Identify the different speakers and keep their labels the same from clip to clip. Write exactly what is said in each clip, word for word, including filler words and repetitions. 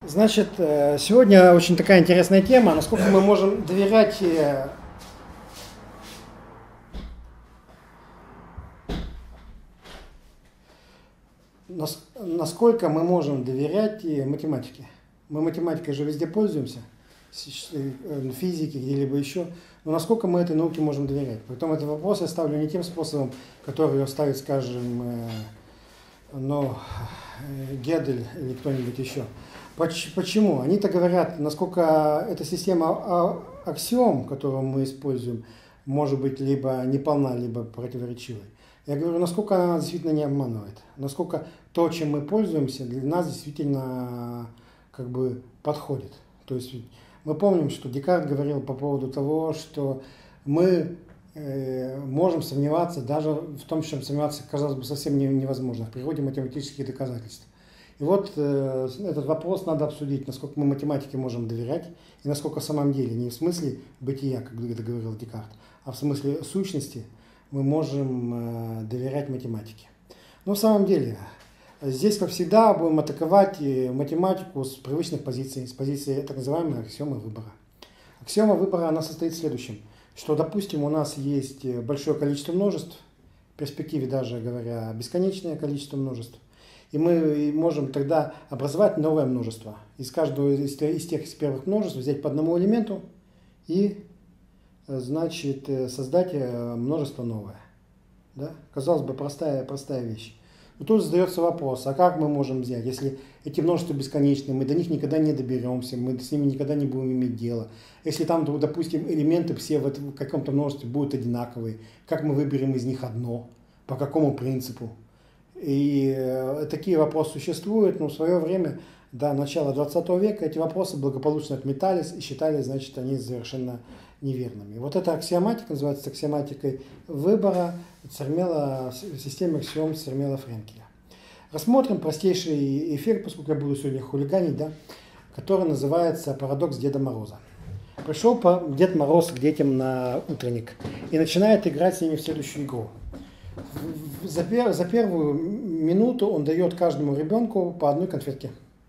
Speaker 1: Значит, сегодня очень такая интересная тема, насколько мы можем доверять насколько мы можем доверять математике. Мы математикой же везде пользуемся, в физике, где-либо еще, но насколько мы этой науке можем доверять. Поэтому этот вопрос я ставлю не тем способом, который ее ставит, скажем, но Гедель или кто-нибудь еще. Почему? Они-то говорят, насколько эта система аксиом, которую мы используем, может быть либо неполна, либо противоречивой. Я говорю, насколько она действительно не обманывает, насколько то, чем мы пользуемся, для нас действительно как бы подходит. То есть мы помним, что Декарт говорил по поводу того, что мы э, можем сомневаться, даже в том, в чем сомневаться, казалось бы, совсем невозможно, в природе математических доказательств. И вот э, этот вопрос надо обсудить, насколько мы математике можем доверять, и насколько в самом деле, не в смысле бытия, как это говорил Декарт, а в смысле сущности мы можем э, доверять математике. Но в самом деле, здесь, как всегда, будем атаковать математику с привычных позиций, с позиции так называемой аксиомы выбора. Аксиома выбора, она состоит в следующем, что, допустим, у нас есть большое количество множеств, в перспективе даже, говоря, бесконечное количество множеств, и мы можем тогда образовать новое множество. Из каждого из тех из первых множеств взять по одному элементу и, значит, создать множество новое. Да? Казалось бы, простая, простая вещь. Но тут задается вопрос, а как мы можем взять, если эти множества бесконечные, мы до них никогда не доберемся, мы с ними никогда не будем иметь дело. Если там, допустим, элементы все в каком-то множестве будут одинаковые, как мы выберем из них одно, по какому принципу? И э, такие вопросы существуют, но в свое время, до начала двадцатого века, эти вопросы благополучно отметались и считались, значит, они совершенно неверными. Вот эта аксиоматика называется аксиоматикой выбора Цермела, в системе аксиом Цермела-Френкеля. Рассмотрим простейший эффект, поскольку я буду сегодня хулиганить, да, который называется парадокс Деда Мороза. Пришел Дед Мороз к детям на утренник и начинает играть с ними в следующую игру. За, пер, за первую минуту он дает каждому ребенку по одной конфетке.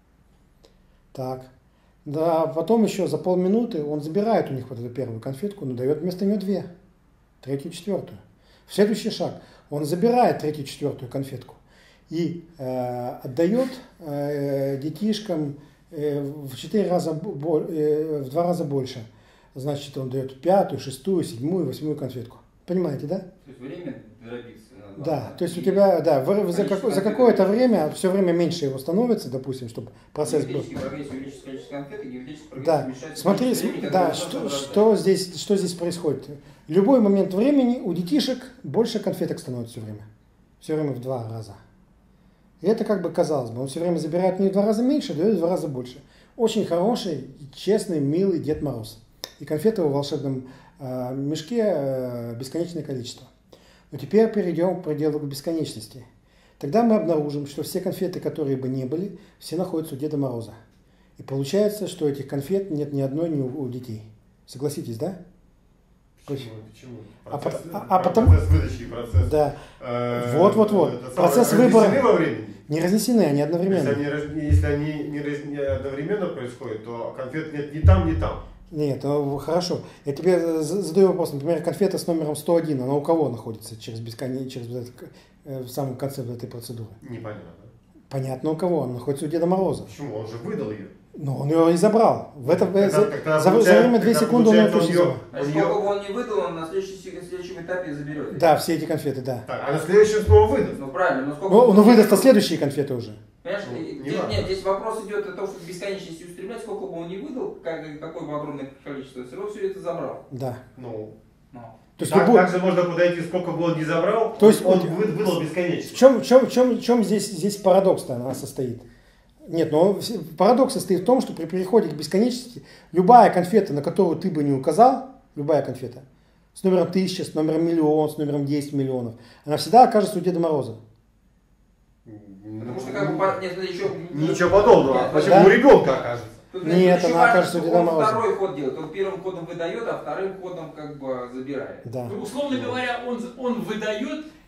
Speaker 1: Так. Да, потом еще за полминуты он забирает у них вот эту первую конфетку, но дает вместо нее две, третью, четвертую. В следующий шаг он забирает третью, четвертую конфетку и э, отдает э, детишкам э, в четыре раза, э, в два раза больше. Значит, он дает пятую, шестую, седьмую, восьмую конфетку. Понимаете, да?
Speaker 2: То есть время дробится.
Speaker 1: Да, то есть у тебя, да, в, за, как, за какое-то время, все время меньше его становится, допустим, чтобы процесс был. Да, смотри, времени, да, что, что, здесь, что здесь происходит. В любой момент времени у детишек больше конфеток становится все время. Все время в два раза. И это как бы казалось бы, он все время забирает не в два раза меньше, дает в два раза больше. Очень хороший, честный, милый Дед Мороз. И конфеты в волшебном э, мешке э, бесконечное количество. Но теперь перейдем к пределу бесконечности. Тогда мы обнаружим, что все конфеты, которые бы не были, все находятся у Деда Мороза. И получается, что этих конфет нет ни одной ни у, у детей. Согласитесь, да?
Speaker 3: Почему? Почему?
Speaker 1: Процесс,
Speaker 3: а,
Speaker 1: а, а потом,
Speaker 3: процесс выдачи и процесс...
Speaker 1: Да.
Speaker 3: Э,
Speaker 1: вот, вот, вот. Процесс выбора...
Speaker 3: во времени?
Speaker 1: Не разнесены, они одновременно.
Speaker 3: Если они, если они не, не одновременно происходят, то конфет нет ни там, ни там.
Speaker 1: Нет, ну хорошо. Я тебе задаю вопрос, например, конфета с номером сто один, она у кого находится через бесконечность, через в самом конце этой процедуры?
Speaker 3: Непонятно.
Speaker 1: Понятно, у кого? Она находится у Деда Мороза.
Speaker 3: Почему? Он же выдал ее.
Speaker 1: Но он ее и забрал. В это,
Speaker 3: когда,
Speaker 1: за,
Speaker 3: когда
Speaker 1: за, за время две секунды он ее точно забрал.
Speaker 2: А если ее... он не выдал, он на следующем, следующем этапе заберет.
Speaker 1: Да, все эти конфеты, да.
Speaker 3: Так, а на следующем снова выдаст.
Speaker 2: Ну правильно, но сколько...
Speaker 1: Ну, ну выдаст на следующие конфеты уже.
Speaker 2: Понимаешь,
Speaker 3: Ну,
Speaker 2: здесь,
Speaker 3: не
Speaker 2: нет, здесь вопрос идет о том, что к бесконечности устремлять, сколько бы он не выдал, как, какое бы огромное количество, все равно все это забрал.
Speaker 1: Да.
Speaker 3: Ну,
Speaker 2: ну.
Speaker 1: То есть
Speaker 3: так,
Speaker 1: любой...
Speaker 3: так же можно подойти, сколько бы он не забрал,
Speaker 1: то есть
Speaker 3: он
Speaker 1: вот...
Speaker 3: выдал бесконечность.
Speaker 1: В чем, в чем, в чем, в чем здесь, здесь парадокс-то она состоит? Нет, но парадокс состоит в том, что при переходе к бесконечности любая конфета, на которую ты бы не указал, любая конфета, с номером тысяча, с номером миллион, с номером десять миллионов, она всегда окажется у Деда Мороза.
Speaker 2: Потому что как бы нет, еще...
Speaker 3: Ничего подобного.
Speaker 2: Нет,
Speaker 3: почему
Speaker 1: да?
Speaker 3: у ребенка окажется?
Speaker 2: Тут,
Speaker 1: нет, она
Speaker 2: важно,
Speaker 1: окажется у Деда Мороза.
Speaker 2: Он второй ход делает. Он первым ходом выдает, а вторым ходом как бы забирает.
Speaker 1: Да.
Speaker 4: Условно говоря, он, он выдает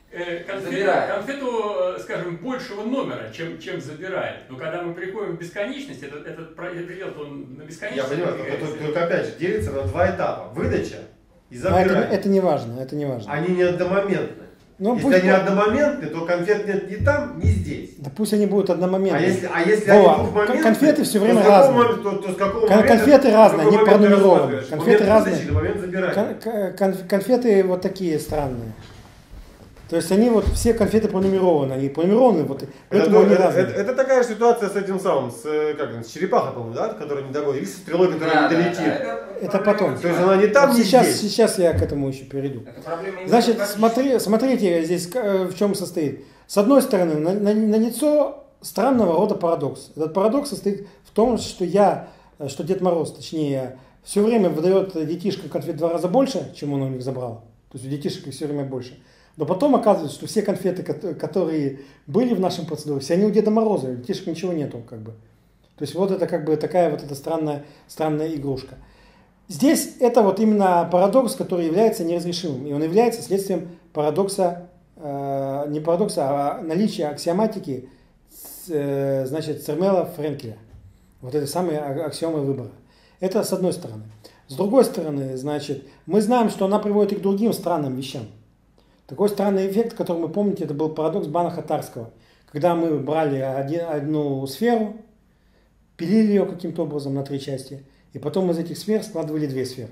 Speaker 4: э, конфету,
Speaker 2: Забирает.
Speaker 4: конфету, э, скажем, большего номера, чем, чем забирает. Но когда мы приходим к бесконечности, этот, этот предел, он на
Speaker 3: Я
Speaker 4: бесконечности.
Speaker 3: понимаю, только, только, только опять же делится на два этапа. Выдача и
Speaker 1: А это,
Speaker 3: забирание.
Speaker 1: это не важно, это не важно.
Speaker 3: Они не одномоментны.
Speaker 1: Ну,
Speaker 3: если
Speaker 1: пусть
Speaker 3: они
Speaker 1: бу-
Speaker 3: одномоментны, то конфет нет ни там, ни здесь.
Speaker 1: Да пусть они будут одномоментные.
Speaker 3: А если, а если
Speaker 1: Вова,
Speaker 3: они двухмоментны,
Speaker 1: конфеты все
Speaker 3: то
Speaker 1: время
Speaker 3: с какого
Speaker 1: разные.
Speaker 3: момента- То, то с какого
Speaker 1: Кон-
Speaker 3: момента-
Speaker 1: конфеты разные,
Speaker 3: какой
Speaker 1: они
Speaker 3: момент ты
Speaker 1: пронумерованы.
Speaker 3: рассматриваешь?
Speaker 1: Конфеты
Speaker 3: Момент
Speaker 1: разные.
Speaker 3: выдачи или момент забирания?
Speaker 1: Кон- кон- конфеты вот такие странные. То есть они вот, все конфеты пронумерованы, они пронумерованы, вот, поэтому
Speaker 3: Это,
Speaker 1: они
Speaker 3: это,
Speaker 1: разные.
Speaker 3: это- это такая ситуация с этим самым, с, э, как, он, с черепахой, по-моему, да, которая не догонит, или со стрелой, которая
Speaker 2: Да,
Speaker 3: не
Speaker 2: да,
Speaker 3: долетит.
Speaker 2: да,
Speaker 1: Это
Speaker 2: проблема
Speaker 1: потом.
Speaker 3: То есть она не там,
Speaker 1: Вот
Speaker 3: не
Speaker 1: сейчас,
Speaker 3: здесь.
Speaker 1: сейчас я к этому еще перейду.
Speaker 2: Это проблема именно
Speaker 1: Значит,
Speaker 2: практически.
Speaker 1: смотри, смотрите здесь э, в чем состоит. С одной стороны, на, на, налицо странного рода парадокс. Этот парадокс состоит в том, что я, э, что Дед Мороз, точнее, все время выдает детишкам конфет в два раза больше, чем он у них забрал. То есть у детишек их все время больше. Но потом оказывается, что все конфеты, ко- которые были в нашем процедуре, все они у Деда Мороза, у детишек ничего нету, как бы. То есть вот это как бы такая вот эта странная, странная игрушка. Здесь это вот именно парадокс, который является неразрешимым. И он является следствием парадокса, э, не парадокса, а наличия аксиоматики, э, значит, Цермела-Френкеля. Вот этой самой а- аксиомы выбора. Это с одной стороны. С другой стороны, значит, мы знаем, что она приводит и к другим странным вещам. Такой странный эффект, который мы помните, это был парадокс Банаха-Тарского. Когда мы брали один, одну сферу, пилили ее каким-то образом на три части, и потом из этих сфер складывали две сферы.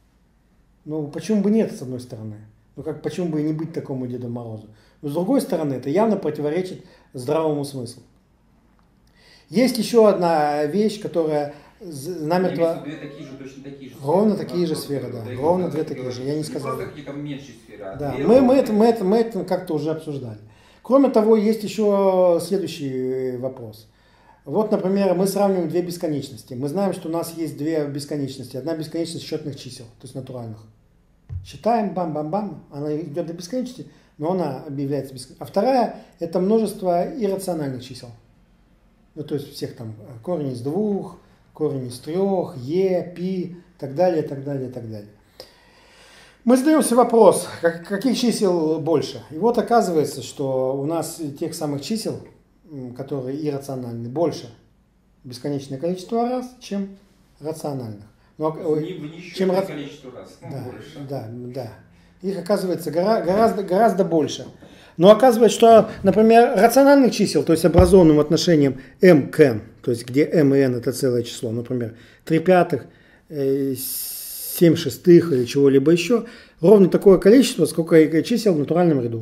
Speaker 1: Ну, почему бы нет, с одной стороны? Ну, как, почему бы и не быть такому Деду Морозу? Но с другой стороны, это явно противоречит здравому смыслу. Есть еще одна вещь, которая з- намертво...
Speaker 2: Две такие же, точно такие же.
Speaker 1: Ровно
Speaker 2: сферы.
Speaker 1: такие же
Speaker 2: Просто
Speaker 1: сферы, да.
Speaker 2: говорю,
Speaker 1: Ровно
Speaker 2: да,
Speaker 1: две
Speaker 2: ты
Speaker 1: такие же,
Speaker 2: говоришь,
Speaker 1: я не сказал.
Speaker 2: просто какие-то меньшие сферы. а
Speaker 1: Да,
Speaker 2: две
Speaker 1: мы, мы,
Speaker 2: ровные.
Speaker 1: это, мы, это, мы это как-то уже обсуждали. Кроме того, есть еще следующий вопрос. Вот, например, мы сравниваем две бесконечности. Мы знаем, что у нас есть две бесконечности. Одна бесконечность счетных чисел, то есть натуральных. Считаем, бам-бам-бам, она идет до бесконечности, но она объявляется бесконечной. А вторая – это множество иррациональных чисел. Ну, то есть всех там корень из двух, корень из трех, е, пи, так далее, так далее, так далее. Мы задаемся вопрос, как, каких чисел больше? И вот оказывается, что у нас тех самых чисел, м, которые иррациональны, больше бесконечное количество раз, чем рациональных. Ну, а- ой,
Speaker 2: Не в несчетное
Speaker 1: чем раз-
Speaker 2: количество раз. ну,
Speaker 1: да,
Speaker 2: больше.
Speaker 1: да, да. Их оказывается гора- гораздо, гораздо больше. Но оказывается, что, например, рациональных чисел, то есть образованным отношением m к n, то есть где m и n это целое число, например, три пятых, э, семь шестых или чего-либо еще, ровно такое количество, сколько и чисел в натуральном ряду.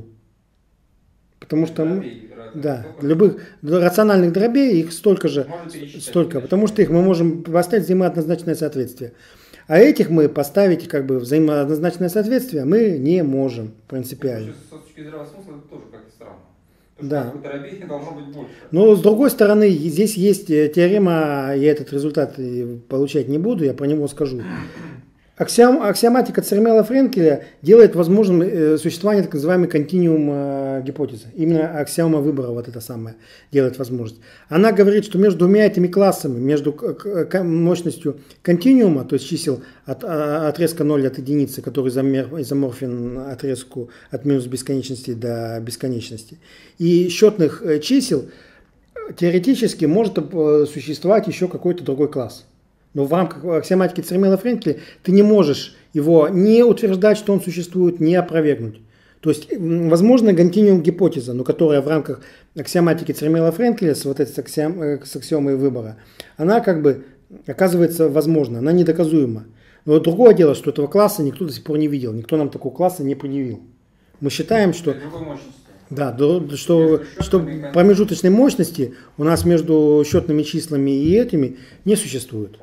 Speaker 1: Потому что мы,
Speaker 2: Дробей, вероятно,
Speaker 1: да,
Speaker 2: сколько?
Speaker 1: любых рациональных дробей их столько же,
Speaker 2: Можно пересчитать,
Speaker 1: столько,
Speaker 2: конечно.
Speaker 1: потому что их мы можем поставить взаимооднозначное соответствие. А этих мы поставить как бы взаимооднозначное соответствие мы не можем принципиально.
Speaker 2: С точки здравого смысла это тоже как-то странно. Потому
Speaker 1: Да.
Speaker 2: что как бы дробей должно быть больше.
Speaker 1: Но с другой стороны, здесь есть э, теорема, я этот результат э, получать не буду, я про него скажу. Аксиом, аксиоматика Цермела-Френкеля делает возможным э, существование так называемой континуум э, гипотезы. Именно аксиома выбора вот это самое делает возможность. Она говорит, что между двумя этими классами, между к- к- к- мощностью континуума, то есть чисел от а, отрезка ноль от единицы, который изомер- изоморфен отрезку от минус бесконечности до бесконечности, и счетных э, чисел, теоретически может э, существовать еще какой-то другой класс. Но в рамках аксиоматики Цермела-Френкеля ты не можешь его не утверждать, что он существует, не опровергнуть. То есть, м, возможно, континуум гипотеза, но которая в рамках аксиоматики Цермела-Френкеля с вот этой с, аксиом, э, с аксиомой выбора, она как бы оказывается возможна, она недоказуема. Но другое дело, что этого класса никто до сих пор не видел, никто нам такого класса не предъявил. Мы считаем, что...
Speaker 2: Другой мощности.
Speaker 1: Да, до- что, что промежуточной мощности у нас между счетными числами и этими не существует.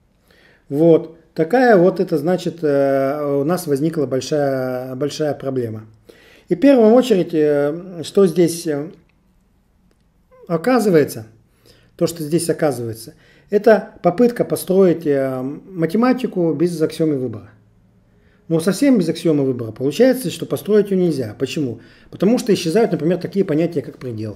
Speaker 1: Вот. Такая вот это значит, э, у нас возникла большая, большая проблема. И в первую очередь, э, что здесь э, оказывается, то, что здесь оказывается, это попытка построить э, математику без аксиомы выбора. Но совсем без аксиомы выбора получается, что построить ее нельзя. Почему? Потому что исчезают, например, такие понятия, как предел.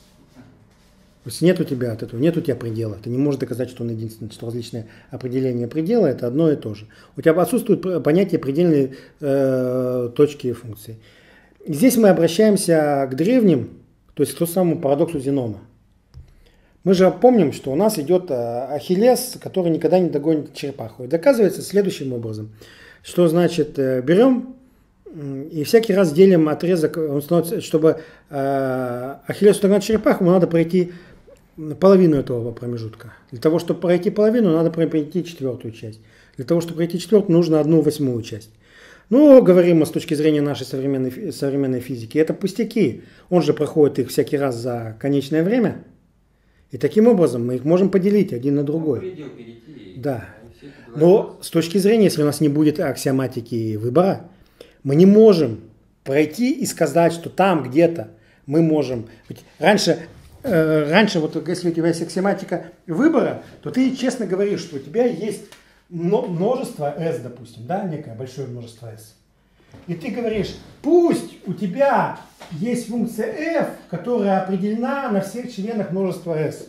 Speaker 1: То есть нет у тебя от этого, нет у тебя предела. Ты не можешь доказать, что он единственный, что различные определения предела это одно и то же. У тебя отсутствует понятие предельной э, точки функции. Здесь мы обращаемся к древним, то есть к тому самому парадоксу Зенона. Мы же помним, что у нас идет Ахиллес, который никогда не догонит черепаху. И доказывается следующим образом, что значит берем и всякий раз делим отрезок, он становится, чтобы Ахиллесу догнать черепаху, ему надо пройти половину этого промежутка. Для того, чтобы пройти половину, надо пройти четвертую часть. Для того, чтобы пройти четвертую, нужно одну восьмую часть. Ну, говорим мы с точки зрения нашей современной, современной физики, это пустяки. Он же проходит их всякий раз за конечное время. И таким образом мы их можем поделить один на другой.
Speaker 2: Предел перейти,
Speaker 1: да. Но с точки зрения, если у нас не будет аксиоматики выбора, мы не можем пройти и сказать, что там где-то мы можем... Ведь раньше, э, раньше вот если у тебя есть аксиоматика выбора, то ты честно говоришь, что у тебя есть множество S, допустим, да, некое большое множество S. И ты говоришь, пусть у тебя есть функция f, которая определена на всех членах множества S.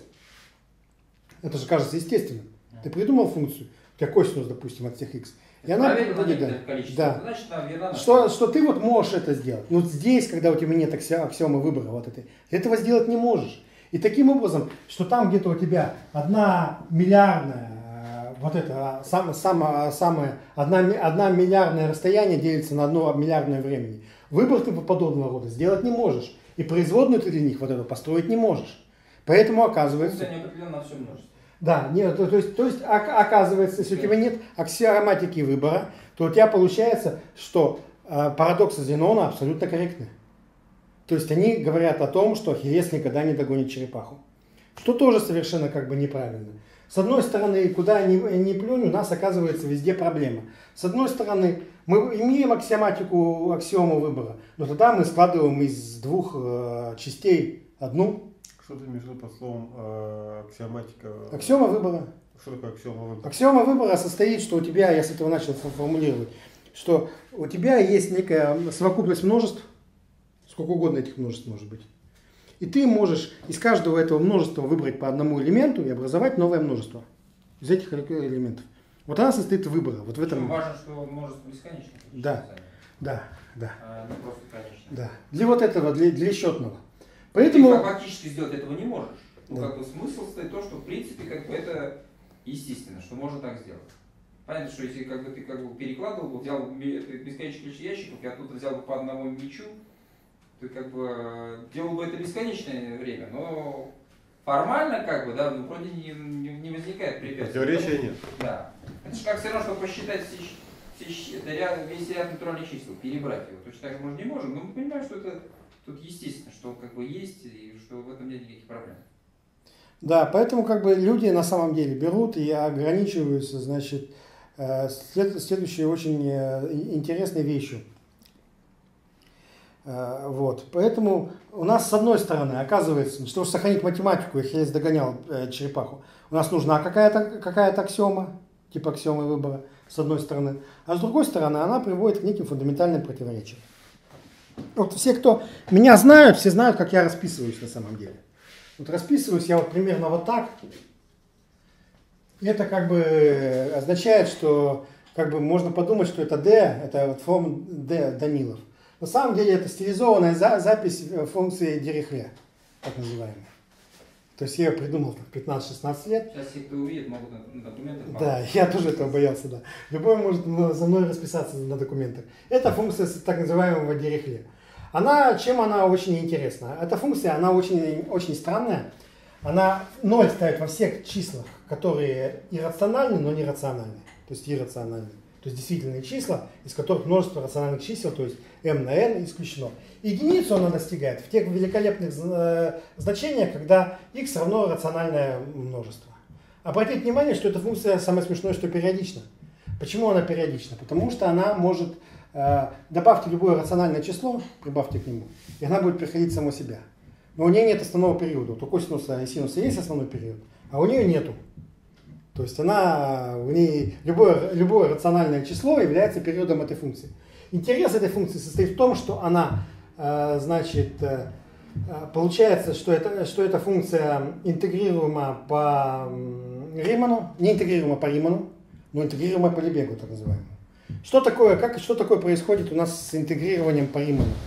Speaker 1: Это же кажется естественным. Ты придумал функцию, у тебя косинус, допустим, от всех x. И она
Speaker 2: определена количество.
Speaker 1: Да.
Speaker 2: Значит, она верна.
Speaker 1: Что, что ты вот можешь это сделать. Но здесь, когда у тебя нет аксиомы выбора, вот этой, ты этого сделать не можешь. И таким образом, что там где-то у тебя одна миллиардная, вот это сам, сам, самое, одна, одна миллиардное расстояние делится на одно миллиардное времени. Выбор ты подобного рода сделать не можешь. И производную ты для них вот эту построить не можешь. Поэтому оказывается...
Speaker 2: Это не определенно на все множество.
Speaker 1: Да, нет, то, то есть, то есть оказывается, если у тебя нет аксиоматики выбора, то у тебя получается, что э, парадоксы Зенона абсолютно корректны. То есть они говорят о том, что Ахиллес никогда не догонит черепаху. Что тоже совершенно как бы неправильно. С одной стороны, куда ни, ни плюнь, у нас оказывается везде проблема. С одной стороны, мы имеем аксиоматику, аксиому выбора, но тогда мы складываем из двух э, частей одну.
Speaker 3: Что ты имеешь в виду под словом э, аксиоматика?
Speaker 1: Аксиома выбора.
Speaker 3: Что такое аксиома выбора?
Speaker 1: Аксиома выбора состоит, что у тебя, я с этого начал формулировать, что у тебя есть некая совокупность множеств, сколько угодно этих множеств может быть. И ты можешь из каждого этого множества выбрать по одному элементу и образовать новое множество из этих элементов. Вот она состоит в выборе. Вот в этом...
Speaker 2: Важно, что множество бесконечно.
Speaker 1: Да, да, да.
Speaker 2: А не просто конечно.
Speaker 1: Да. Для вот этого, для, для счетного. Поэтому...
Speaker 2: Ты фактически сделать этого не можешь. Ну,
Speaker 1: Да.
Speaker 2: как бы смысл стоит то, что в принципе как бы это естественно, что можно так сделать. Понятно, что если как бы ты как бы перекладывал, взял бесконечное количество ящиков, я оттуда взял бы по одному мячу, ты как бы делал бы это бесконечное время, но формально как бы, да, ну, вроде не, не, не возникает препятствий.
Speaker 3: Противоречия нет.
Speaker 2: Да. Это же как все равно, чтобы посчитать все, все, это ряд, весь ряд натуральных чисел, перебрать его. Точно так же мы же не можем, но мы понимаем, что это тут естественно, что как бы есть и что в этом нет никаких проблем.
Speaker 1: Да, поэтому как бы люди на самом деле берут и ограничиваются, значит, след, следующей очень интересной вещью. Вот. Поэтому у нас с одной стороны оказывается, чтобы сохранить математику, Ахиллес догонял э, черепаху, у нас нужна какая-то какая-то аксиома, типа аксиомы выбора, с одной стороны. А с другой стороны, она приводит к неким фундаментальным противоречиям. Вот все, кто меня знают, все знают, как я расписываюсь на самом деле. Вот расписываюсь я вот примерно вот так. Это как бы означает, что как бы можно подумать, что это D, это вот форма D Данилов. На самом деле это стилизованная за, запись функции Дирихле, так называемая. То есть я ее придумал в пятнадцать-шестнадцать лет.
Speaker 2: Сейчас все, кто увидит, могут на документах.
Speaker 1: Да, я тоже этого боялся, да. Любой может за мной расписаться на документах. Это функция так называемого Дирихле. Она, чем она очень интересна? Эта функция, она очень, очень странная. Она ноль ставит во всех числах, которые иррациональны, но не рациональны. То есть иррациональны. То есть действительные числа, из которых множество рациональных чисел, то есть m на n исключено. Единицу она достигает в тех великолепных значениях, когда x равно рациональное множество. Обратите внимание, что эта функция самое смешное, что периодична. Почему она периодична? Потому что она может, добавьте любое рациональное число, прибавьте к нему, и она будет приходить само себя. Но у нее нет основного периода. Вот у косинуса и синуса есть основной период, а у нее нету. То есть она, у нее любое, любое рациональное число является периодом этой функции. Интерес этой функции состоит в том, что она, э, значит, э, получается, что, это, что эта функция интегрируема по Риману, не интегрируема по Риману, но интегрируема по Лебегу, так называемому. Что такое, как, что такое происходит у нас с интегрированием по Риману?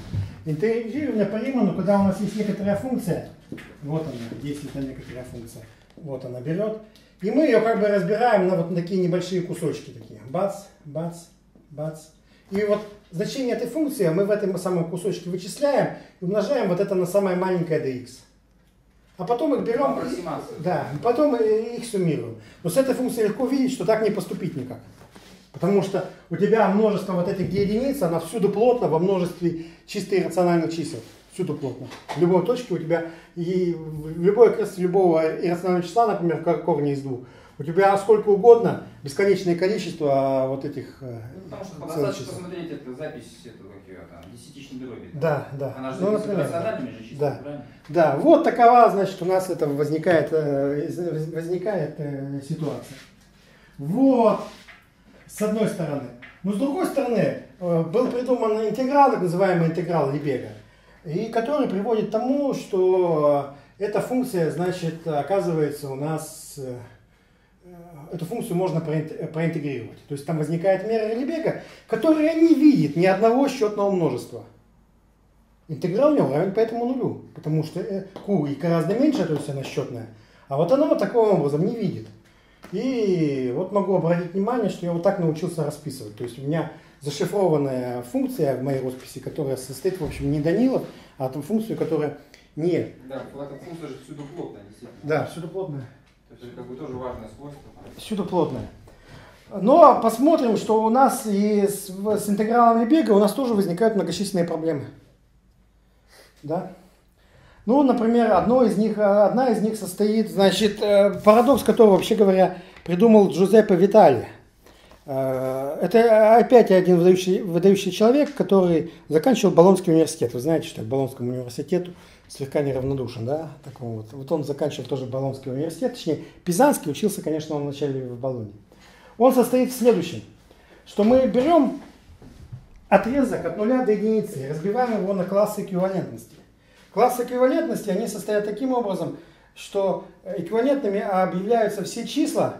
Speaker 1: Интегрирование по Риману, когда у нас есть некоторая функция, вот она, есть это некоторая функция, вот она берет, и мы ее как бы разбираем на вот такие небольшие кусочки такие, бац, бац, бац. И вот значение этой функции мы в этом самом кусочке вычисляем и умножаем вот это на самое маленькое dx. А потом их берем, да, потом их суммируем. Но с этой функцией легко видеть, что так не поступить никак. Потому что у тебя множество вот этих единиц, она всюду плотно во множестве чисто иррациональных чисел. Всюду плотно. В любой точке у тебя, и в любой окрестности любого иррационального числа, например, корня из двух, у тебя сколько угодно, бесконечное количество вот этих
Speaker 2: ну, потому что достаточно посмотреть эту запись, эту, как ее, там, десятичной дроби.
Speaker 1: Да, да.
Speaker 2: Она же
Speaker 1: ну, например,
Speaker 2: рациональными же числами,
Speaker 1: да.
Speaker 2: правильно?
Speaker 1: Да, вот такова, значит, у нас это возникает, возникает ситуация. Вот, с одной стороны. Но с другой стороны, был придуман интеграл, так называемый интеграл Лебега, и который приводит к тому, что эта функция, значит, оказывается у нас, эту функцию можно проинтегрировать. То есть там возникает мера Лебега, которая не видит ни одного счетного множества. Интеграл у него равен поэтому нулю, потому что q и гораздо меньше, то есть она счетная, а вот она вот таким образом не видит. И вот могу обратить внимание, что я вот так научился расписывать. То есть у меня зашифрованная функция в моей росписи, которая состоит, в общем, не Данилов, а ту функцию, которая не...
Speaker 2: Да, эта функция же всюду плотная, действительно.
Speaker 1: Да, всюду плотная.
Speaker 2: То есть это как бы тоже важное свойство.
Speaker 1: Всюду плотная. Но посмотрим, что у нас и с, с интегралом Лебега у нас тоже возникают многочисленные проблемы. Да? Ну, например, одно из них, одна из них состоит, значит, парадокс, который, вообще говоря, придумал Джузеппе Витали. Это опять один выдающий, выдающий человек, который заканчивал Болонский университет. Вы знаете, что к Болонскому университету слегка неравнодушен, да? Такому вот. Вот он заканчивал тоже Болонский университет, точнее, Пизанский, учился, конечно, он вначале в Болонии. Он состоит в следующем, что мы берем отрезок от нуля до единицы и разбиваем его на классы эквивалентности. Классы эквивалентности, они состоят таким образом, что эквивалентными объявляются все числа,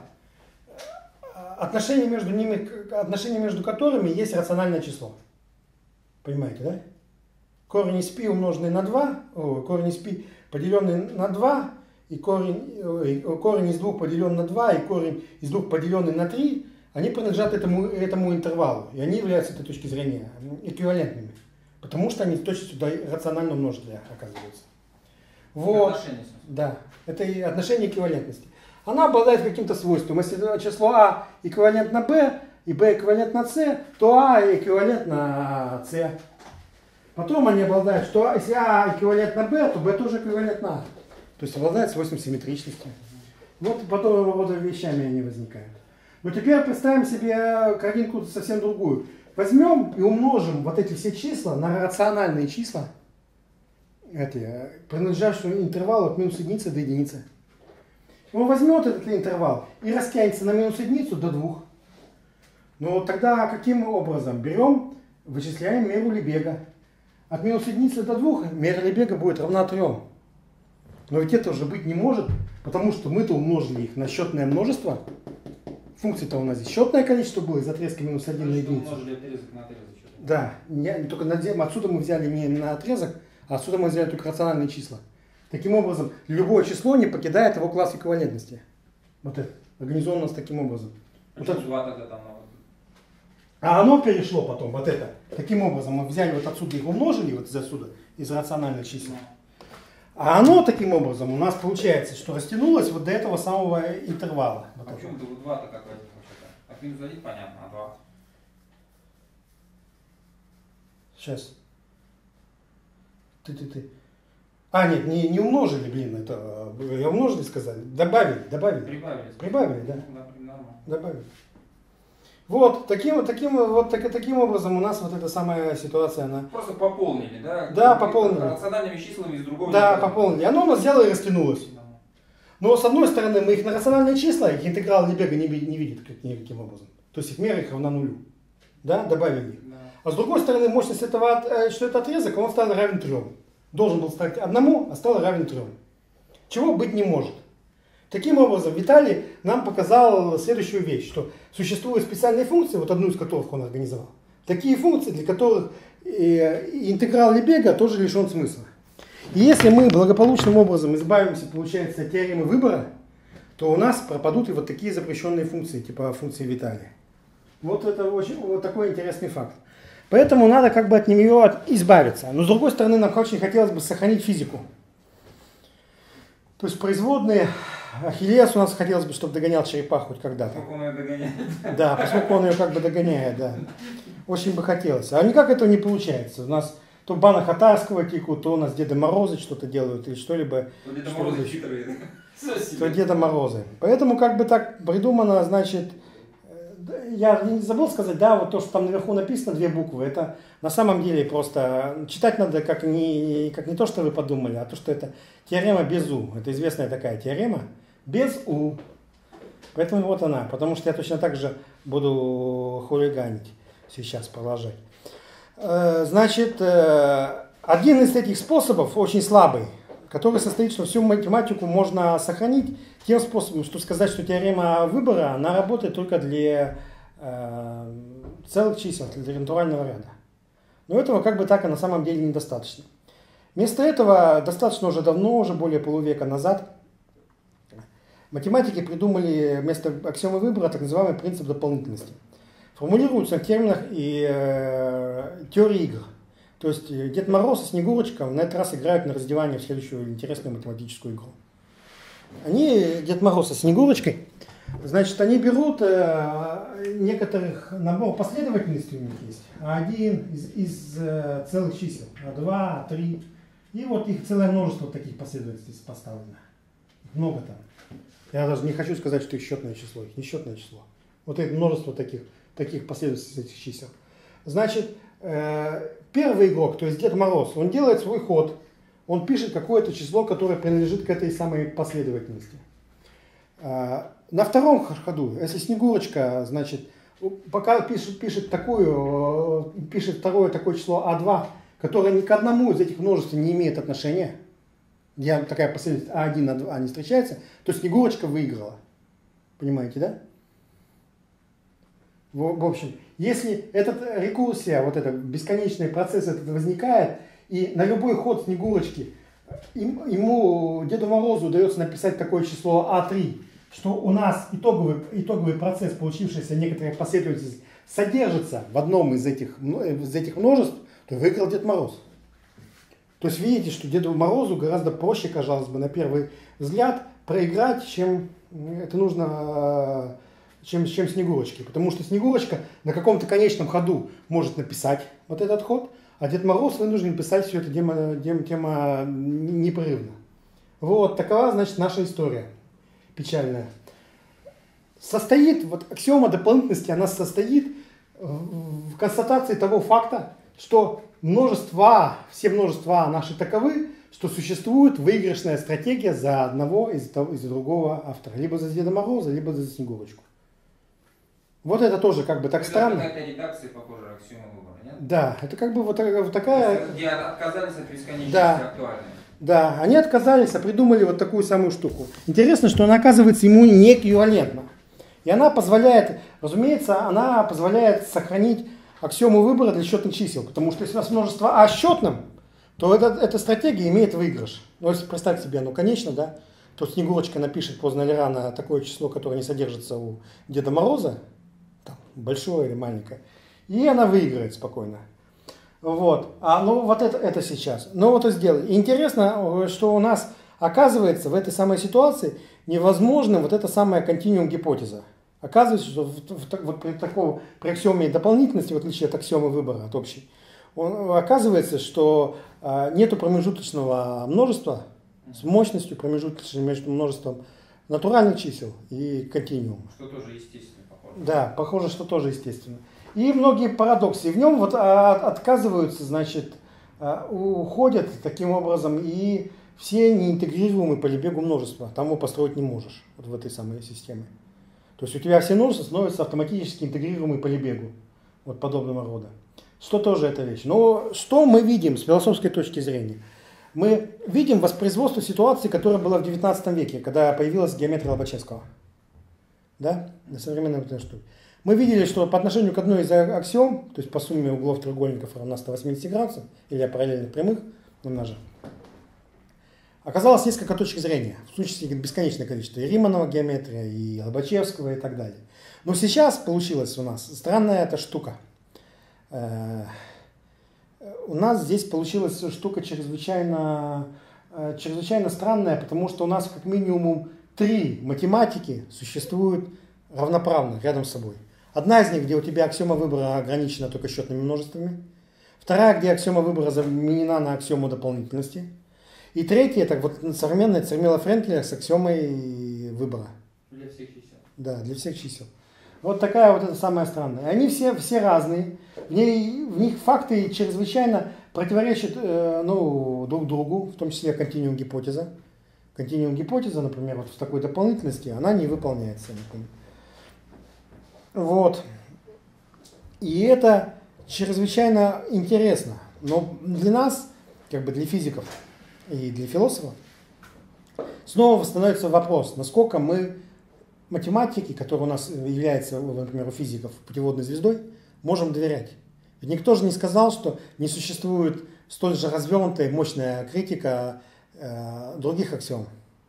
Speaker 1: отношения между ними, отношения между которыми есть рациональное число. Понимаете, да? Корень из π умноженный на два, о, корень из π поделенный на два, и корень, о, корень из двух поделен на два, и корень из двух поделенный на три, они принадлежат этому, этому интервалу, и они являются с этой точки зрения эквивалентными. Потому что они точно сюда рационально множители оказываются. Вот. Да, это и отношение эквивалентности. Она обладает каким-то свойством. Если число А эквивалентно b и b эквивалентно c, то А эквивалентно c. Потом они обладают, что если А эквивалентно b, то b тоже эквивалентно А. То есть обладает свойством симметричности. Вот подобного рода вещами они возникают. Но теперь представим себе картинку совсем другую. Возьмем и умножим вот эти все числа на рациональные числа, эти, принадлежащие интервалу от минус единицы до единицы. Он возьмет этот интервал и растянется на минус единицу до двух. Но тогда каким образом? Берем, вычисляем меру Лебега. От минус единицы до двух мера Лебега будет равна трем. Но ведь это уже быть не может, потому что мы-то умножили их на счетное множество. Функции-то у нас здесь счетное количество было из отрезка минус один на единицу.
Speaker 2: Умножили отрезок на отрезок.
Speaker 1: Да, не, только на, отсюда мы взяли не на отрезок, а отсюда мы взяли только рациональные числа. Таким образом, любое число не покидает его класс эквивалентности. Вот это. Организовано у нас таким образом. Вот это.
Speaker 2: два тогда там,
Speaker 1: а оно перешло потом, вот это. Таким образом, мы взяли вот отсюда их умножили, вот из отсюда, из рациональных чисел. А оно таким образом у нас получается, что растянулось вот до этого самого интервала.
Speaker 2: А почему ты два-то как возник вообще-то? От минус один понятно, а два?
Speaker 1: Сейчас. Ты-ты-ты. А, нет, не, не умножили, блин, это, я умножили сказали. Добавили, добавили.
Speaker 2: Прибавили.
Speaker 1: Прибавили, да.
Speaker 2: Да, нормально.
Speaker 1: Добавили. Вот, таким, таким, вот так, таким образом у нас вот эта самая ситуация, она...
Speaker 2: Просто пополнили, да?
Speaker 1: Да, пополнили.
Speaker 2: Рациональными числами из другого...
Speaker 1: Да, пополнили. Оно у нас взяло и растянулось. Но с одной стороны мы их на рациональные числа, их интеграл Лебега не, не видит как, никаким образом. То есть их мера их равна нулю. Да, добавили их.
Speaker 2: Да.
Speaker 1: А с другой стороны мощность этого, что это отрезок, он стал равен трем. Должен был стать одному, а стал равен трем. Чего быть не может. Таким образом, Виталий нам показал следующую вещь, что существуют специальные функции, вот одну из которых он организовал. Такие функции, для которых И, и интеграл Лебега тоже лишен смысла. И если мы благополучным образом избавимся, получается, от теоремы выбора, то у нас пропадут и вот такие запрещенные функции, типа функции Виталия. Вот это очень, вот такой интересный факт. Поэтому надо как бы от нее избавиться. Но с другой стороны, нам очень хотелось бы сохранить физику. То есть производные, Ахиллес у нас хотелось бы, чтобы догонял черепаху хоть когда-то.
Speaker 2: Поскольку он ее догоняет.
Speaker 1: Да, поскольку он ее как бы догоняет, да. Очень бы хотелось. А никак этого не получается. У нас то Бана Хатарского текут, то у нас Деда Морозы что-то делают или что-либо.
Speaker 2: То Деда Морозы хитрые.
Speaker 1: То Деда Морозы. Поэтому как бы так придумано, значит, я не забыл сказать, да, вот то, что там наверху написано, две буквы, это на самом деле просто читать надо как не, как не то, что вы подумали, а то, что это теорема без У. Это известная такая теорема без У. Поэтому вот она, потому что я точно так же буду хулиганить сейчас, продолжать. Значит, один из этих способов, очень слабый, который состоит, что всю математику можно сохранить тем способом, что сказать, что теорема выбора, она работает только для э, целых чисел, для натурального ряда. Но этого как бы так и на самом деле недостаточно. Вместо этого достаточно уже давно, уже более полувека назад, математики придумали вместо аксиомы выбора так называемый принцип дополнительности. Формулируется в терминах и э, теории игр. То есть Дед Мороз и Снегурочка на этот раз играют на раздевание в следующую интересную математическую игру. Они, Дед Мороз и Снегурочкой, значит, они берут э, некоторых набор последовательностей у них есть. Один из, из э, целых чисел, а два, а три. И вот их целое множество таких последовательностей поставлено. Их много там. Я даже не хочу сказать, что их счетное число, их несчетное число. Вот это множество таких, таких последовательностей этих чисел. Значит, э, первый игрок, то есть Дед Мороз, он делает свой ход, он пишет какое-то число, которое принадлежит к этой самой последовательности. Э, на втором ходу, если Снегурочка, значит, пока пишет, пишет, такую, э, пишет второе такое число а два, которое ни к одному из этих множеств не имеет отношения, где такая последовательность а один, а два не встречается, то Снегурочка выиграла. Понимаете, да? В, в общем, если эта рекурсия, вот этот бесконечный процесс этот возникает, и на любой ход Снегурочки им, ему, Деду Морозу, удается написать такое число а три, что у нас итоговый, итоговый процесс, получившийся некоторая последовательность, содержится в одном из этих, из этих множеств, то выиграл Дед Мороз. То есть видите, что Деду Морозу гораздо проще, казалось бы, на первый взгляд проиграть, чем это нужно, чем, чем Снегурочке. Потому что Снегурочка на каком-то конечном ходу может написать вот этот ход, а Дед Мороз вынужден писать все это тема, тема непрерывно. Вот такова, значит, наша история печальная. Состоит, вот аксиома дополнительности, она состоит в констатации того факта, что множества, все множества наши таковы, что существует выигрышная стратегия за одного из, из другого автора. Либо за Деда Мороза, либо за Снегурочку. Вот это тоже как бы так это странно.
Speaker 2: Это какая-то редакция, похожая на аксиому выбора, нет?
Speaker 1: Да, это как бы вот, вот такая...
Speaker 2: Где отказались от бесконечности
Speaker 1: да.
Speaker 2: актуальной.
Speaker 1: Да, они отказались, а придумали вот такую самую штуку. Интересно, что она оказывается ему не эквивалентна. И она позволяет, разумеется, она позволяет сохранить аксиому выбора для счетных чисел. Потому что если у нас множество А счетным, то эта, эта стратегия имеет выигрыш. Ну, если представьте себе, ну, конечно, да, то Снегурочка напишет поздно или рано такое число, которое не содержится у Деда Мороза, там, большое или маленькое, и она выиграет спокойно. Вот. А ну вот это, это сейчас. Ну вот и сделали. И интересно, что у нас оказывается в этой самой ситуации невозможно вот эта самая континуум гипотеза. Оказывается, что в, в, вот при таком при аксиоме дополнительности, в отличие от аксиомы выбора, от общей, он, оказывается, что а, нету промежуточного множества с мощностью промежуточной между множеством натуральных чисел и континуум.
Speaker 2: Что тоже естественно, похоже.
Speaker 1: Да, похоже, что тоже естественно. И многие парадоксы. И в нем вот отказываются, значит, уходят таким образом и все неинтегрируемые по Лебегу множества. Там его построить не можешь, вот в этой самой системе. То есть у тебя все множества становятся автоматически интегрируемые по Лебегу. Вот подобного рода. Что тоже эта вещь. Но что мы видим с философской точки зрения? Мы видим воспроизводство ситуации, которая была в девятнадцатом веке, когда появилась геометрия Лобачевского. да, на современной вот этой штуке. Мы видели, что по отношению к одной из аксиом, то есть по сумме углов треугольников равна ста восьмидесяти градусов, или параллельных прямых умножим, оказалось несколько точек зрения. В случае бесконечное количество и Риманова геометрия, и Лобачевского и так далее. Но сейчас получилась у нас странная эта штука. У нас здесь получилась штука чрезвычайно, чрезвычайно странная, потому что у нас как минимум три математики существуют равноправно рядом с собой. Одна из них, где у тебя аксиома выбора ограничена только счетными множествами. Вторая, где аксиома выбора заменена на аксиому дополнительности. И третья, это вот современная Цермела-Френкеля с аксиомой выбора.
Speaker 2: Для всех чисел.
Speaker 1: Да, для всех чисел. Вот такая вот это самая странная. Они все, все разные. В, ней, в них факты чрезвычайно противоречат э, ну, друг другу, в том числе континуум гипотеза. Континуум гипотеза, например, вот в такой дополнительности, она не выполняется. Вот. И это чрезвычайно интересно. Но для нас, как бы для физиков и для философов, снова становится вопрос, насколько мы математики, которая у нас является, например, у физиков путеводной звездой, можем доверять. Ведь никто же не сказал, что не существует столь же развернутая мощная критика э, других аксиом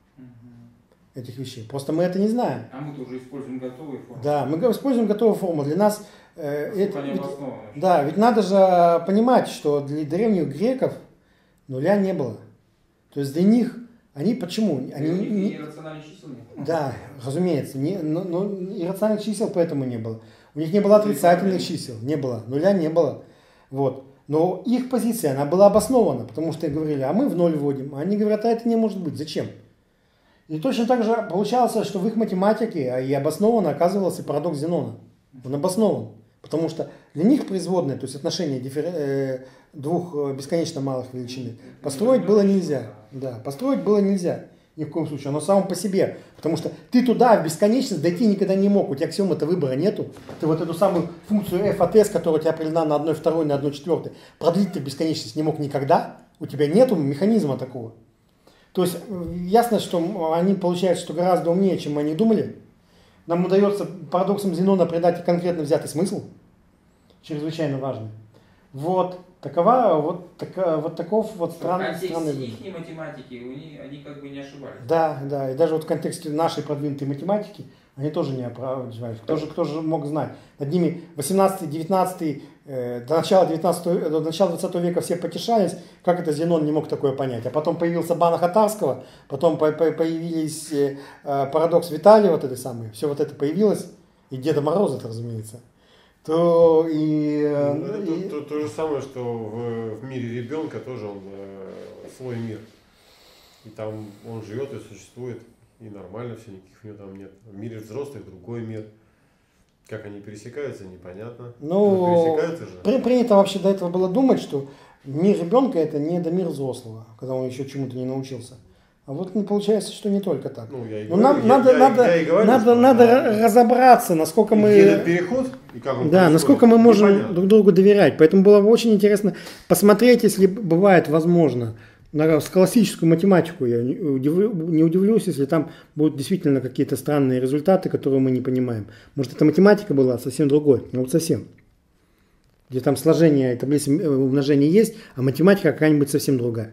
Speaker 1: этих вещей. Просто мы это не знаем.
Speaker 2: А мы тоже используем готовые формы.
Speaker 1: Да, мы используем готовые формы. Для нас э, это,
Speaker 2: ведь,
Speaker 1: да, ведь надо же понимать, что для древних греков нуля не было. То есть для них они почему? Они,
Speaker 2: у них
Speaker 1: не,
Speaker 2: иррациональных чисел нет.
Speaker 1: Да, разумеется. Не, но, но иррациональных чисел поэтому не было. У них не было отрицательных чисел, не было, нуля не было. Вот. Но их позиция, она была обоснована, потому что говорили, а мы в ноль вводим. А они говорят, а это не может быть, зачем? И точно так же получалось, что в их математике и обоснованно оказывался парадокс Зенона. Он обоснован. Потому что для них производные, то есть отношение диффер... э, двух бесконечно малых величин, построить было нельзя. Да, построить было нельзя. Ни в коем случае. Оно само по себе. Потому что ты туда, в бесконечность, дойти никогда не мог. У тебя аксиомы-то выбора нету. Ты вот эту самую функцию f от s, которая у тебя определена на одной второй, на одной четвертой, продлить ты в бесконечность не мог никогда. У тебя нету механизма такого. То есть ясно, что они получают, что гораздо умнее, чем мы они думали. Нам удается парадоксом Зенона придать конкретно взятый смысл. Чрезвычайно важный. Вот. Такова, вот, така, вот таков вот странный,
Speaker 2: в
Speaker 1: странный
Speaker 2: контексте их математики они, они как бы не ошибались.
Speaker 1: Да, да, и даже вот в контексте нашей продвинутой математики они тоже не ошибались. Кто же, кто же мог знать? Над ними восемнадцатый-девятнадцатый, э, до начала девятнадцатого, до начала двадцатого века все потешались, как это Зенон не мог такое понять. А потом появился Бана Хатарского, потом по, по, появились э, парадокс Виталия, вот это самое, все вот это появилось, и Деда Мороза-то, разумеется. То и,
Speaker 3: ну,
Speaker 1: и...
Speaker 3: То, то, то же самое, что в, в мире ребенка тоже он э, свой мир. И там он живет и существует, и нормально все, никаких у него там нет. В мире взрослых другой мир. Как они пересекаются, непонятно.
Speaker 1: Ну,
Speaker 3: пересекаются же.
Speaker 1: При, принято вообще до этого было думать, что мир ребенка это не до мира взрослого, когда он еще чему-то не научился. А вот не получается, что не только так.
Speaker 3: Ну, я и
Speaker 1: Но
Speaker 3: говорю,
Speaker 1: нам
Speaker 3: я,
Speaker 1: надо,
Speaker 3: я,
Speaker 1: надо,
Speaker 3: я и говорю,
Speaker 1: надо,
Speaker 3: что,
Speaker 1: надо
Speaker 3: да,
Speaker 1: разобраться, насколько мы,
Speaker 3: этот переход и как он
Speaker 1: да,
Speaker 3: происходит,
Speaker 1: насколько мы можем
Speaker 3: непонятно.
Speaker 1: друг другу доверять. Поэтому было бы очень интересно посмотреть, если бывает возможно, на классическую математику. Я не, удивлю, не удивлюсь, если там будут действительно какие-то странные результаты, которые мы не понимаем. Может, эта математика была совсем другой, ну вот совсем. Где там сложение и таблицы умножения есть, а математика какая-нибудь совсем другая.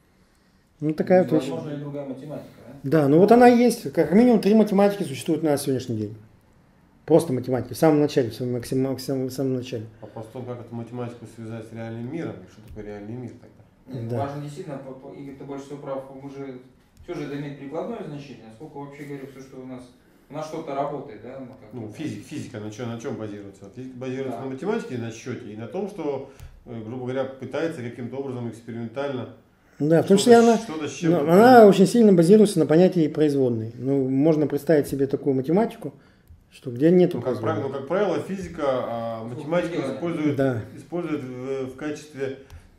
Speaker 1: Ну, такая вот вещь.
Speaker 2: Возможно, и другая математика, да?
Speaker 1: Да, ну вот она есть. Как минимум три математики существуют на сегодняшний день. Просто математики. В самом начале, в самом, максимум, в самом, в самом начале.
Speaker 3: А потом как эту математику связать с реальным миром? И что такое реальный мир тогда?
Speaker 2: Нет,
Speaker 1: Да.
Speaker 2: важно действительно, Игорь, ты больше всего прав, мы же, все же это имеет прикладное значение, насколько вообще говорю, все, что у нас, у нас что-то работает, да? Ну, как
Speaker 3: Ну, физик, физика на чем, на чем базируется? Физика базируется
Speaker 2: Да.
Speaker 3: на математике, на счете, и на том, что, э, грубо говоря, пытается каким-то образом экспериментально
Speaker 1: Да, в том
Speaker 3: что-то,
Speaker 1: числе она,
Speaker 3: что-то с
Speaker 1: ну,
Speaker 3: чем-то.
Speaker 1: она очень сильно базируется на понятии производной. Ну, можно представить себе такую математику, что где нету
Speaker 3: Ну, как правило,
Speaker 1: производной.
Speaker 3: ну, как правило, физика, а, математика
Speaker 2: дело.
Speaker 3: использует,
Speaker 1: Да.
Speaker 3: использует в, в качестве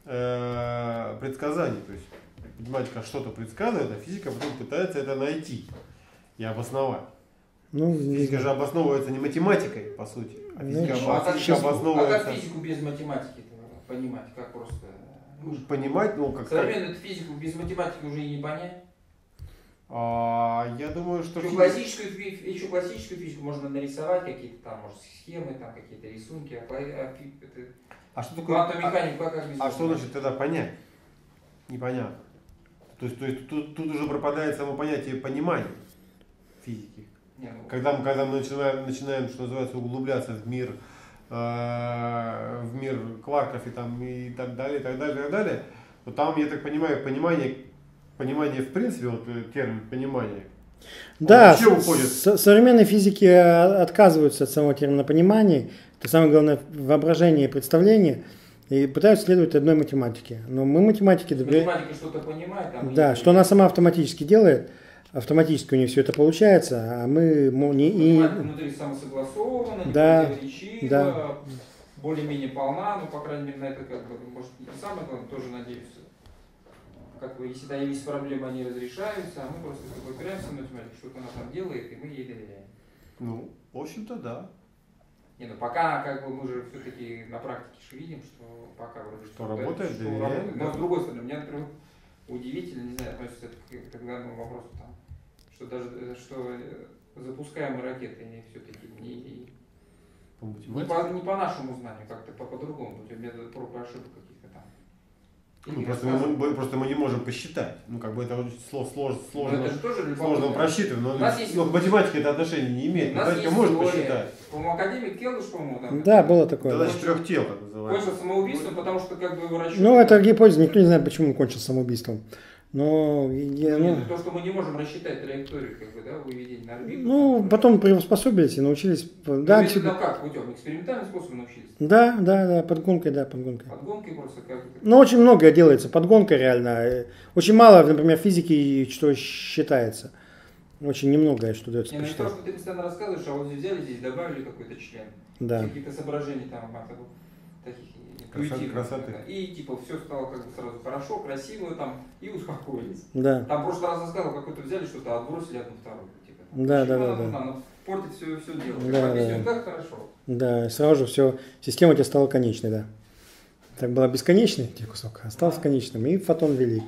Speaker 3: э, предсказаний. То есть математика что-то предсказывает, а физика потом пытается это найти и обосновать.
Speaker 1: Ну,
Speaker 3: Физика же обосновывается не математикой, по сути, а
Speaker 1: Ну,
Speaker 3: физика,
Speaker 2: Ну, а,
Speaker 3: обо-
Speaker 2: как,
Speaker 3: физика
Speaker 2: физику- а
Speaker 3: обосновывается.
Speaker 2: как физику без математики понимать, как просто?
Speaker 3: Ну, понимать, ну, как, как
Speaker 2: Современную физику без математики уже и не понять.
Speaker 3: А, я думаю, что...
Speaker 2: Еще
Speaker 3: фи-
Speaker 2: классическую, фи- еще классическую физику можно нарисовать, какие-то там, может, схемы, там какие-то рисунки, а, кла- а фи- это-
Speaker 3: А что такое...
Speaker 2: квантовую
Speaker 3: а-
Speaker 2: механику как без
Speaker 3: А что
Speaker 2: этого?
Speaker 3: значит тогда понять? Непонятно. То есть, то есть тут, тут уже пропадает само понятие понимания физики.
Speaker 2: Не, ну,
Speaker 3: Когда мы, когда мы начинаем, начинаем, что называется, углубляться в мир, э, в мир кварков и, там, и так далее, и так далее, и так далее, то там, я так понимаю, понимание, понимание в принципе, вот э, термин понимания,
Speaker 1: Да,
Speaker 3: вообще
Speaker 1: с-
Speaker 3: уходит.
Speaker 1: с- современные физики а, отказываются от самого термина понимания, это самое главное воображение и представление, и пытаются следовать одной математике. Но мы математики доверяем.
Speaker 2: математика что-то понимает, там,
Speaker 1: Да,
Speaker 2: и-
Speaker 1: что она сама автоматически делает, автоматически у нее все это получается, а мы мо- не, и,
Speaker 2: математика внутри самосогласована, не
Speaker 1: Да,
Speaker 2: противоречива,
Speaker 1: да.
Speaker 2: более-менее полна, ну, по крайней мере, на это, как бы, может, не самое главное, тоже надеюсь. Как бы, если там есть проблемы, они разрешаются, а мы просто с тобой опираемся на математику, что-то она там делает, и мы ей доверяем.
Speaker 3: Ну, в общем-то, да.
Speaker 2: Не, ну пока как бы мы же все-таки на практике же видим, что пока вроде
Speaker 3: Что
Speaker 2: что-то-
Speaker 3: работает,
Speaker 2: что
Speaker 3: доверяем,
Speaker 2: работает.
Speaker 3: да.
Speaker 2: Но с другой стороны, меня, например, удивительно, не знаю, относится это к, к данному вопросу, там, что даже э, что э, запускаемые ракеты они все-таки не,
Speaker 3: По
Speaker 2: не,
Speaker 3: математике.
Speaker 2: по, не по нашему знанию, как-то по- по-другому, по методу проб и ошибок каких-то там.
Speaker 3: Ну,
Speaker 2: Или
Speaker 3: просто,
Speaker 2: рассказывают.
Speaker 3: мы, мы- просто мы не можем посчитать. Ну, как бы это очень сло- слож-
Speaker 2: Но
Speaker 3: сложно,
Speaker 2: это же тоже
Speaker 3: сложно
Speaker 2: любопытно.
Speaker 3: просчитывать, но,
Speaker 2: У нас есть-
Speaker 3: но к математике это отношение не имеет.
Speaker 2: У нас
Speaker 3: Математика
Speaker 2: есть
Speaker 3: может
Speaker 2: теория.
Speaker 3: посчитать.
Speaker 2: По-моему, академик Келдыш, по-моему, там.
Speaker 1: да, было такое.
Speaker 3: Задача трех тел, так называется.
Speaker 2: Кончил самоубийством, потому что как бы его расчет.
Speaker 1: Ну, это гипотеза, никто не знает, почему он кончил самоубийством. Но, я, ну,
Speaker 2: То, что мы не можем рассчитать траекторию, как бы, да, выведения на орбиту.
Speaker 1: ну,
Speaker 2: там,
Speaker 1: потом приспособились и научились.
Speaker 2: Ну,
Speaker 1: Да,
Speaker 2: это
Speaker 1: типа-
Speaker 2: там как путем? Экспериментальным способом научились?
Speaker 1: да, да, да, подгонкой, да, подгонкой.
Speaker 2: Подгонкой просто как.
Speaker 1: Ну, очень многое делается подгонкой реально. Очень мало, например, физики, что считается. Очень немногое, что дается
Speaker 2: Не, ну и то,
Speaker 1: посчитать.
Speaker 2: что ты постоянно рассказываешь, а вот здесь взяли, здесь добавили какой-то член.
Speaker 1: Да.
Speaker 2: Какие-то соображения там, а, таких таких
Speaker 3: Красоты,
Speaker 2: интуитивных,
Speaker 3: красоты.
Speaker 2: да. И типа все стало как бы сразу хорошо, красиво там, и успокоились.
Speaker 1: Да.
Speaker 2: Там в прошлый раз рассказывал, какой-то взяли, что-то отбросили одну вторую. Типа, там,
Speaker 1: Да,
Speaker 2: почему
Speaker 1: да, да,
Speaker 2: она
Speaker 1: да.
Speaker 2: нужна? Она портит все, все дело.
Speaker 1: Да,
Speaker 2: Объясню,
Speaker 1: да.
Speaker 2: как хорошо.
Speaker 1: Да, и сразу же все, система у тебя стала конечной, да. Так была бесконечной, те кусок, а осталась конечным, и фотон ввели.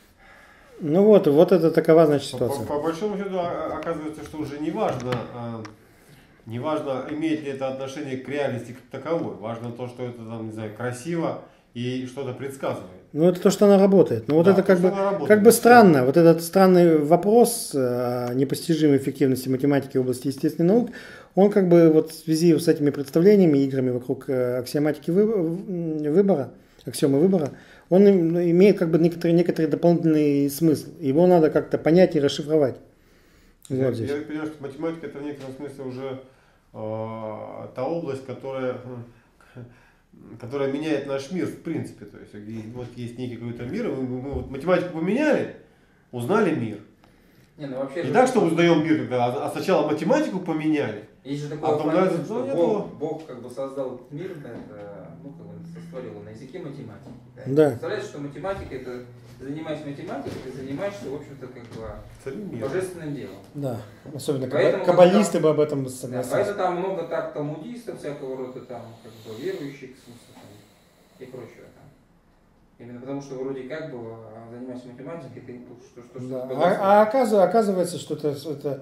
Speaker 1: Ну вот, вот это такова, значит,
Speaker 3: По, по-
Speaker 1: ситуация.
Speaker 3: по большому счету а- оказывается, что уже не важно, а, не важно, имеет ли это отношение к реальности как таковой. Важно то, что это там, не знаю, красиво и что-то предсказывает.
Speaker 1: Ну это то, что она работает. Ну вот
Speaker 3: Да,
Speaker 1: это
Speaker 3: то,
Speaker 1: как
Speaker 3: что
Speaker 1: бы,
Speaker 3: она работает.
Speaker 1: как бы странно. Вот этот странный вопрос о непостижимой эффективности математики в области естественной наук, он как бы вот в связи с этими представлениями, играми вокруг э, аксиоматики вы- выбора, аксиомы выбора, он им- имеет как бы некоторый, некоторый дополнительный смысл. Его надо как-то понять и расшифровать.
Speaker 3: Я,
Speaker 1: Вот здесь.
Speaker 3: я понимаю, что математика это в некотором смысле уже э, та область, которая, которая меняет наш мир в принципе. То есть есть- вот есть некий какой-то мир, мы, мы вот математику поменяли, узнали мир.
Speaker 2: Не, ну вообще
Speaker 3: Не
Speaker 2: же-
Speaker 3: так, что узнаем мир, когда, а, а сначала математику поменяли.
Speaker 2: Есть же
Speaker 3: А
Speaker 2: такое
Speaker 3: потом
Speaker 2: понятие,
Speaker 3: нравится,
Speaker 2: что
Speaker 3: ну, нет,
Speaker 2: Бог,
Speaker 3: его.
Speaker 2: Бог как бы создал этот мир, да, это, ну, как бы сотворил его на языке математики.
Speaker 1: Да.
Speaker 2: Представляешь, что математика, это, занимаясь математикой, ты занимаешься, в общем-то, как бы
Speaker 3: Самим миром.
Speaker 2: божественным делом.
Speaker 1: Да, особенно
Speaker 2: Поэтому
Speaker 1: каба- каббалисты бы об этом
Speaker 2: Да,
Speaker 1: согласились.
Speaker 2: поэтому там много так талмудистов, всякого рода там, как бы верующих, в смысле, там, и прочего там. Именно потому, что вроде как бы, а, занимаясь математикой, ты что, что, что,
Speaker 1: Да.
Speaker 2: что
Speaker 1: А, а оказыв- оказывается, что это, это,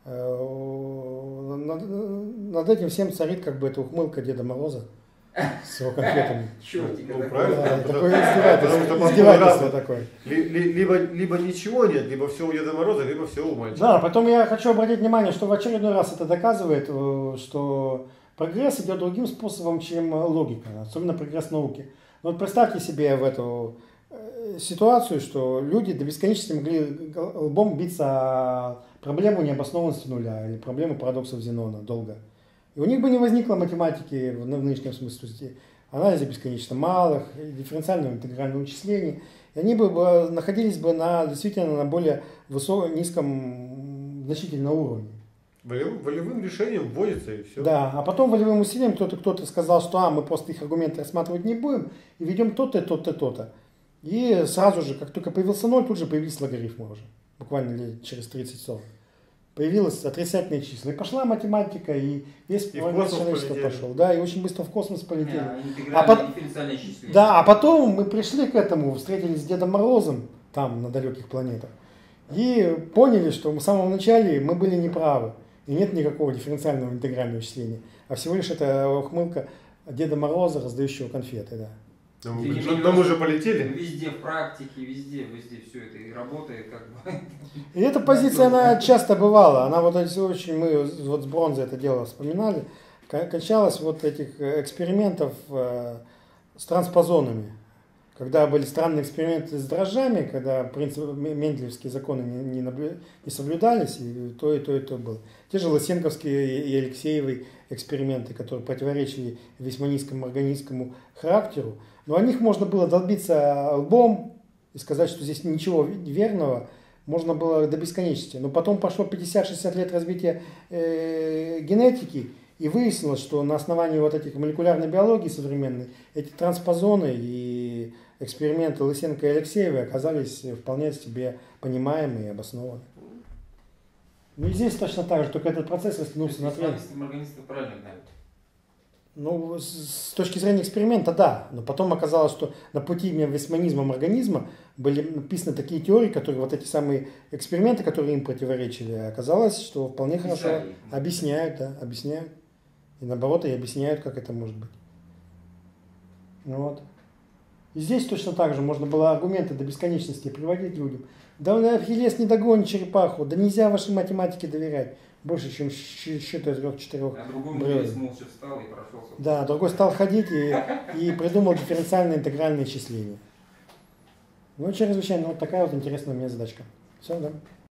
Speaker 1: э, над, над этим всем царит как бы эта ухмылка Деда Мороза с его конфетами.
Speaker 2: чертика,
Speaker 3: Ну,
Speaker 2: да?
Speaker 3: правильно.
Speaker 1: Да,
Speaker 3: потому-
Speaker 1: такое
Speaker 3: потому
Speaker 1: издевательство,
Speaker 3: что подходы
Speaker 1: издевательство
Speaker 3: разные.
Speaker 1: такое.
Speaker 3: Ли- ли- Либо, либо ничего нет, либо все у Деда Мороза, либо все у мальчика.
Speaker 1: Да, потом я хочу обратить внимание, что в очередной раз это доказывает, э, что прогресс идет другим способом, чем логика, особенно прогресс науки. Ну, вот представьте себе в эту э, ситуацию, что люди до бесконечности могли лбом биться о проблему необоснованности нуля или проблему парадоксов Зенона долго. И у них бы не возникло математики в в нынешнем смысле, анализа бесконечно малых, дифференциального интегрального вычисления. И они бы бы находились бы на, действительно на более высоком, низком, значительном уровне.
Speaker 3: Волевым, волевым решением вводится и все.
Speaker 1: Да, а потом волевым усилием кто-то кто-то сказал, что а, мы просто их аргументы рассматривать не будем, и ведем то-то, то-то, то-то. И сразу же, как только появился ноль, тут же появились логарифмы уже, буквально лет через тридцать-сорок. Появилось отрицательные числа. И пошла математика, и весь
Speaker 3: И в
Speaker 1: прогресс
Speaker 3: космос
Speaker 1: человечества
Speaker 3: полетели.
Speaker 1: пошел. Да, и очень быстро в космос полетели.
Speaker 2: А, интегральное
Speaker 1: А пот-
Speaker 2: дифференциальное
Speaker 1: Да,
Speaker 2: исчисление.
Speaker 1: а потом мы пришли к этому, встретились с Дедом Морозом там, на далеких планетах. И поняли, что в самом начале мы были неправы. И нет никакого дифференциального интегрального вычисления. А всего лишь это ухмылка Деда Мороза, раздающего конфеты. Да.
Speaker 3: Но мы,
Speaker 2: Ты
Speaker 3: но- но мы же полетели.
Speaker 2: Везде в практике, везде, везде все это и работает как бы.
Speaker 1: И эта позиция, она часто бывала. Она вот эти очень, мы вот с бронзой это дело вспоминали, кон- кончалась вот этих экспериментов э, с транспозонами. Когда были странные эксперименты с дрожжами, когда принцип, м- менделевские законы не, не, наблю- не соблюдались, и то, и то, и то было. Те же лысенковские и Алексеевы эксперименты, которые противоречили весьма низкому органическому характеру. Но о них можно было долбиться лбом и сказать, что здесь ничего верного, можно было до бесконечности. Но потом пошло пятьдесят-шестьдесят лет развития э, генетики, и выяснилось, что на основании вот этих молекулярной биологии современной эти транспозоны и эксперименты Лысенко и Алексеевой оказались вполне себе понимаемы и обоснованы. Ну и здесь точно так же, только этот процесс растянулся на тренд.
Speaker 2: Организм правильно знают.
Speaker 1: Ну, с с точки зрения эксперимента, да. Но потом оказалось, что на пути весьманизмом организма были написаны такие теории, которые вот эти самые эксперименты, которые им противоречили, оказалось, что вполне хорошо
Speaker 2: Писали.
Speaker 1: объясняют, да, объясняют. И наоборот, и объясняют, как это может быть. Ну вот. И здесь точно так же можно было аргументы до бесконечности приводить людям. Да он Ахиллес не догонит черепаху, да нельзя вашей математике доверять. Больше, чем щ- счету трех-четырех.
Speaker 2: А другой
Speaker 1: Бревен.
Speaker 2: мудрец молча встал и прошелся.
Speaker 1: Да, другой стал ходить и, и придумал дифференциальное интегральное исчисление. Ну, чрезвычайно, вот такая вот интересная у меня задачка. Все, да.